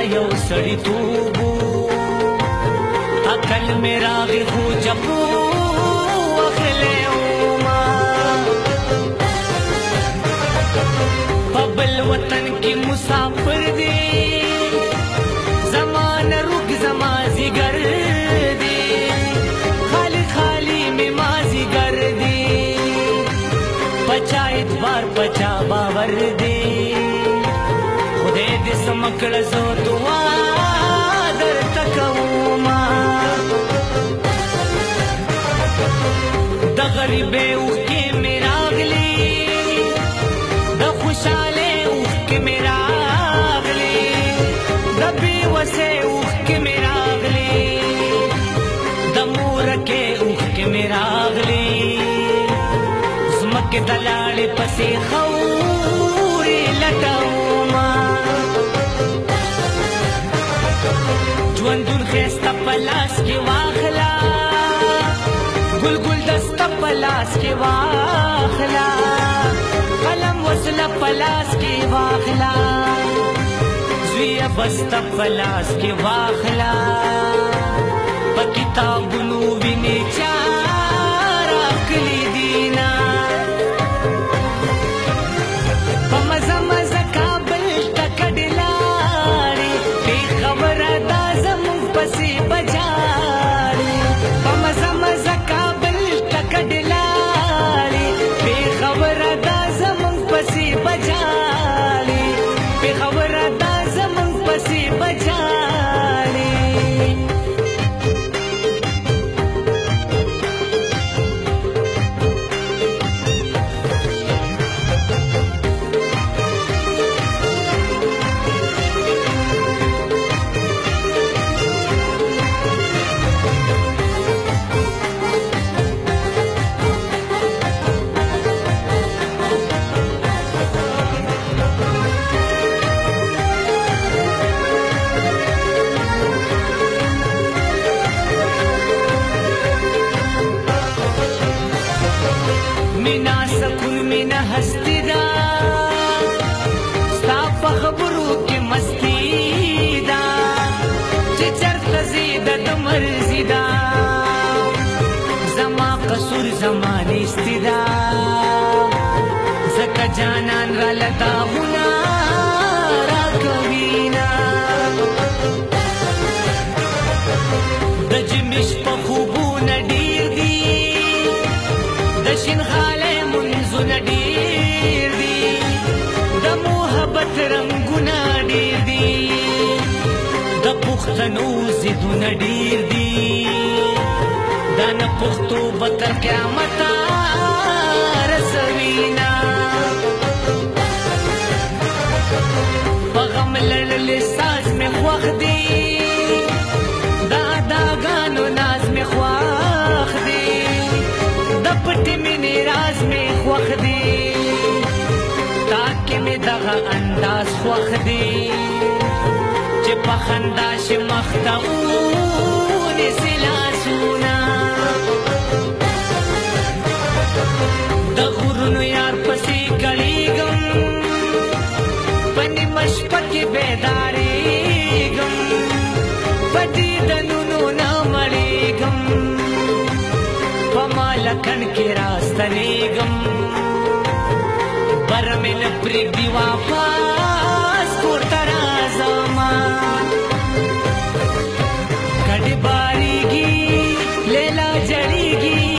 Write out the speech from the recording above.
یو سړیتوب عقل مې راغی خو جبو اخلی وما په بل وطن کې مسافر دی زمانه روږ زما ځیګر دی خالی خالی مې مازیګر دی پچا اعتبار پچا باور دی خدای دې سم کړه زه دعا درته کومه د غریبۍ اوښکې مې راغلي د خوشحالۍ اوښکې مې راغلي د بېوسۍ اوښکې مې راغلي د مورکۍ اوښکې مې راغلي ځمکې ته لاړې پسې خاورې لټومه ژوندون ښایسته په لاس کې واخله ګل ګل دسته په لاس کې واخله قلم وسله په لاس کې واخله زویه بسته په لاس کې واخله په کتابونو وینې چا راکلي دینه په مزه مزه کابل ته کډې لاړې بې خبره دا زموږ پسې بجاړې په مزه مزه کابل ته کډې لاړې بې خبره دا زموږ پسې بجاړې بې خبره دا زموږ پسې بجاړې مینا سکون مینا هستی دا ستا په خبرو کې مستی دا چې چرته ځې د ده مرضي دا زما قصور زما نیستي دا ځکه جانان راله داغونه راکوینه د جمش په خوبونه ډېر دي د شینخالۍ منځونه ډېر دي د محبت رنګونه ډېر دي د پښتنو ضدونه ډېر دي دا نه پښتو به تر قیامته رسوینه په غم لړلې ساز مې خوښ دی د اداګانو ناز مې خوښ دی د پټې مینې راز مې خوښ دی تاکې مې دغه انداز خوښ دی چې په خندا شي مخ ته ونیسي لاسونه د غرونو یار پسې کړېږم په نیمه شپه کې بیدارېږم په دیدنونو نه مړېږم په مالکن کې راستنېږم بر مې نه پرېږدي واپس کور ته